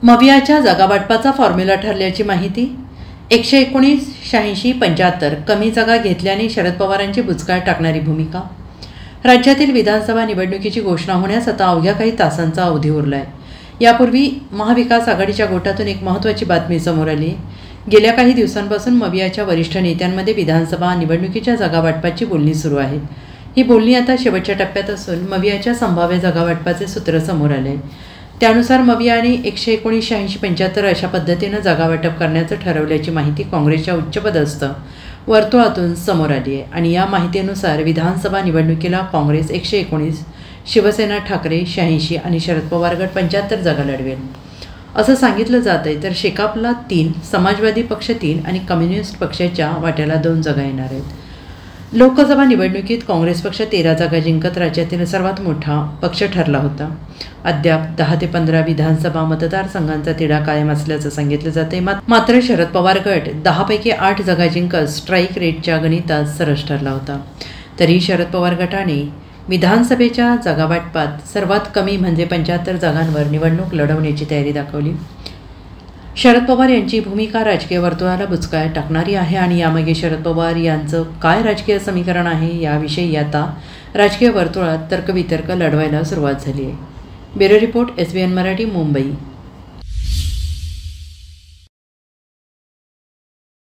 मवियाच्या जागावाटपाचा formula ठरल्याची माहिती. 119, 86, 75 कमी जागा घेतल्याने शरद पवारांची बुचकाळ टाकणारी भूमिका. राज्यातील विधानसभा निवडणुकीची घोषणा होण्यास आता अवघ्या काही तासांचा अवधी उरला आहे. यापूर्वी महाविकास आघाडीच्या गोटातून एक महत्त्वाची बातमी समोर आली. गेल्या काही दिवसांपासून मवियाच्या वरिष्ठ नेत्यांमध्ये विधानसभा निवडणुकीच्या जागावाटपाची बोलणी सुरू आहेत. ही बोलणी आता शेवटच्या टप्प्यात असून मवियाच्या संभाव्य जागावाटपाचे सूत्र समोर आले. त्यानुसार मवियाने 119, 86, 75 अशा पद्धतीनं जागावाटप करण्याचं ठरवल्याची माहिती काँग्रेसच्या उच्चपदस्थ वर्तुळातून समोर आली आहे. आणि या माहितीनुसार विधानसभा निवडणुकीला काँग्रेस 119, शिवसेना ठाकरे 86 आणि शरद पवार गट 75 जागा लढवेल असं सांगितलं जात आहे. तर शेकापला 3, समाजवादी पक्ष 3 आणि कम्युनिस्ट पक्षाच्या वाट्याला 2 जागा येणार आहेत. लोकसभा निवडणुकीत काँग्रेस पक्ष 13 जागा जिंकत राज्यातील सर्वात मोठा पक्ष ठरला होता. अद्याप 10 ते 15 विधानसभा मतदारसंघांचा तिढा कायम असल्याचं सांगितलं जाते. मात्र शरद पवार गट 10 पैकी 8 जागा जिंकत स्ट्राईक रेटच्या गणितात सरस ठरला होता. तरी शरद पवार गटाने विधानसभेच्या जागावाटपात सर्वात कमी म्हणजे 75 जागांवर निवडणूक लढवण्याची तयारी दाखवली. शरद पवार यांची भूमिका राजकीय वर्तुळाला बुचकाळ टाकणारी आहे आणि यामागे शरद पवार यांचं काय राजकीय समीकरण आहे याविषयी आता राजकीय वर्तुळात तर्कवितर्क लढवायला सुरुवात झाली आहे. Bureau report, SBN Marathi, Mumbai.